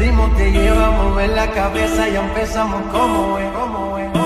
ritmo te lleva a mover la cabeza, ya empezamos como es, como es.